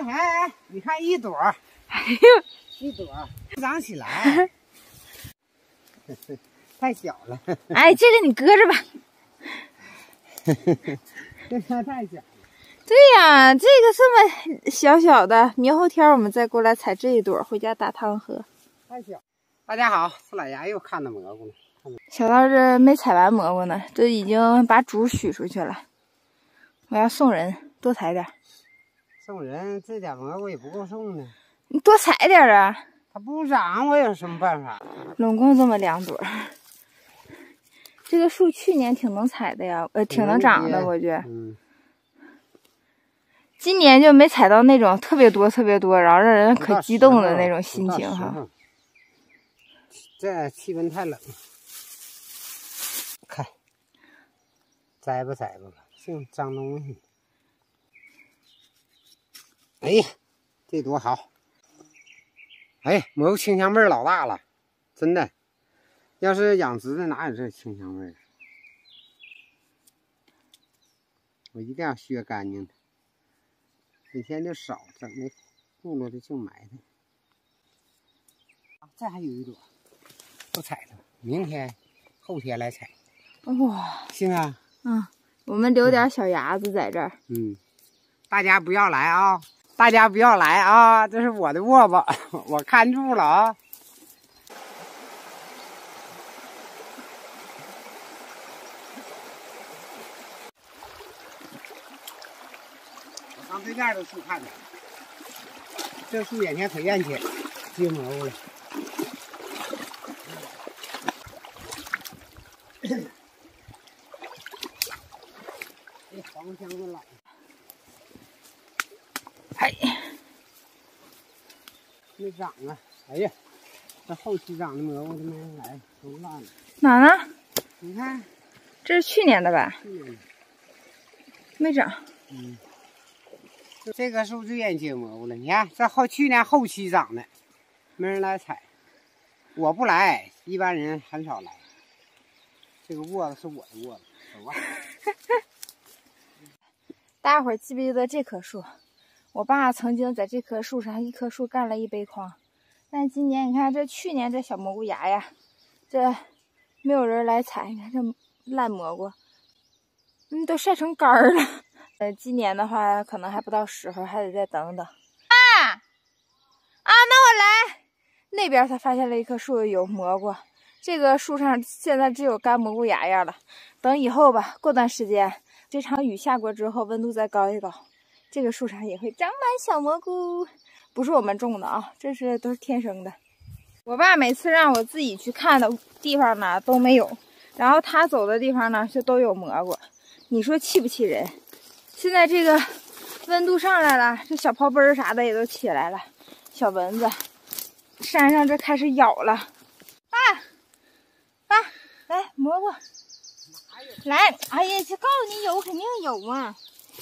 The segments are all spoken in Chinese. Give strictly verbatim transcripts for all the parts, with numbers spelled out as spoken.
哎哎，你看一朵， 哎呦， 一朵长起来，太小了。 哎，这个你搁着吧。 这它太小了。 对呀，这个这么小小的，明后天我们再过来采这一朵，回家打汤喝。 太小。大家好，我老牙又看到蘑菇了。 小道这没采完蘑菇呢，这已经把主许出去了。我要送人，多采点。 送人这点蘑菇也不够送呢。 你多采点啊！ 它不长，我有什么办法？ 拢共这么两朵。这个树去年挺能采的呀，呃，挺能长的，我觉得。 嗯。 今年就没采到那种特别多、特别多，然后让人可激动的那种心情哈。 这气温太冷，看摘吧摘吧吧，净脏东西。哎呀，这多好！哎，蘑菇清香味儿老大了，真的。要是养殖的哪有这清香味儿？我一定要削干净的。每天就少整那咕噜的净埋汰。啊，这还有一朵，不采它，明天、后天来采。 哇， 行啊。 嗯，我们留点小芽子在这儿。 嗯，大家不要来啊！大家不要来啊！这是我的窝子，我看住了啊。上对面的树看着，这树眼前可愿去接蘑菇了。这黄香子老， 哎， 没长啊！哎呀，这后期长的蘑菇都没人来，都烂了。 哪呢？ 你看， 这是去年的吧？ 去年的没长。 嗯。这棵树最愿意结蘑菇了，你看这后去年后期长的，没人来采，我不来，一般人很少来。这个窝子是我的窝子，走吧。 大家伙儿记不记得这棵树？我爸曾经在这棵树上一棵树干了一杯筐，但今年你看这去年这小蘑菇芽呀，这没有人来采，你看这烂蘑菇，嗯，都晒成干儿了。呃，今年的话可能还不到时候，还得再等等。啊啊，那我来。那边他发现了一棵树有蘑菇，这个树上现在只有干蘑菇芽芽了。等以后吧，过段时间这场雨下过之后，温度再高一高，这个树上也会长满小蘑菇。不是我们种的啊，这是都是天生的。我爸每次让我自己去看的地方呢都没有，然后他走的地方呢就都有蘑菇，你说气不气人？现在这个温度上来了，这小泡奔儿啥的也都起来了，小蚊子，山上这开始咬了。爸，爸，来蘑菇，来，哎呀，就告诉你有肯定有嘛，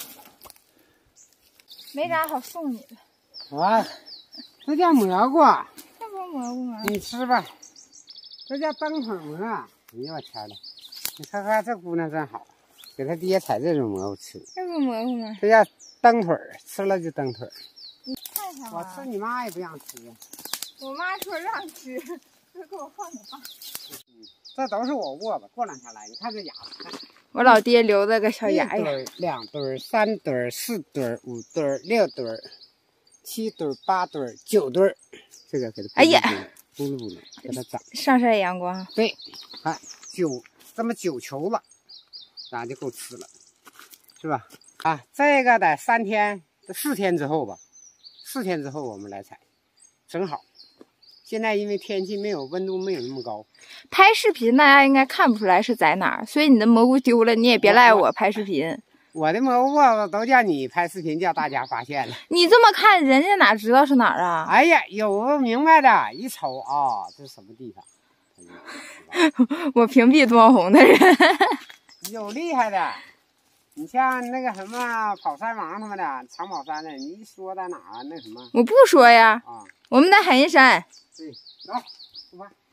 没啥好送你的。 啊，这叫蘑菇， 这不是蘑菇吗？ 你吃吧，这叫灯腿蘑。哎呀我天呐，你看看这姑娘真好。给他爹采这种蘑菇吃， 这不蘑菇吗？ 这叫蹬腿儿，吃了就蹬腿儿。 你看看我吃你妈也不让吃。 我妈说让吃，就给我放你爸。 嗯，这都是我窝子，过两天来，你看这芽子。 我老爹留了个小芽芽。 两堆、三堆、四堆、五堆、六堆、七堆、八堆、九堆，这个给它哎呀， 咕噜咕噜，给它长。 上晒阳光。 对，看九这么九球子。咱就够吃了，是吧？啊，这个得三天、四天之后吧，四天之后我们来采，正好。现在因为天气没有温度没有那么高， 拍视频大家应该看不出来是在哪儿，所以你的蘑菇丢了，你也别赖我拍视频。 我的蘑菇窝子都叫你拍视频，叫大家发现了。 你这么看，人家哪知道是哪儿啊？ 哎呀，有不明白的，一瞅啊，这是什么地方？ 我屏蔽多红的人。 有厉害的，你像那个什么跑山王他们的长跑山的，你一说在哪那什么？ 我不说呀， 啊， 我们在海阴山。 对，走，出发。